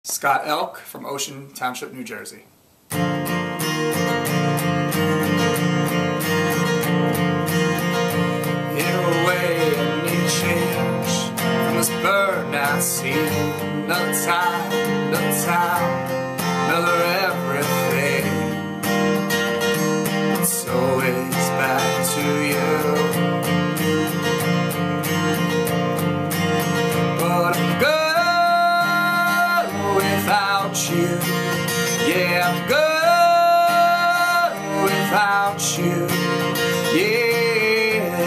Scott Elk from Ocean Township, New Jersey. In a way I need change from this burnout scene. Another time, another everything. It's always back to you. But I'm good without you. Yeah, I'm good without you. Yeah,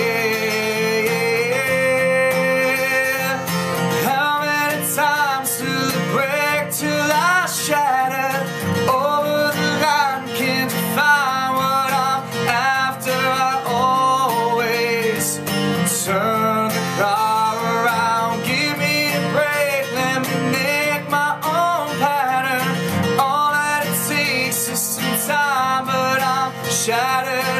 yeah. How many times through the break till I shatter over the line? Can't you find what I'm after? I always turn the car around. Give me a break, let me make my own pattern. All that it takes is some time, but I'm shattered.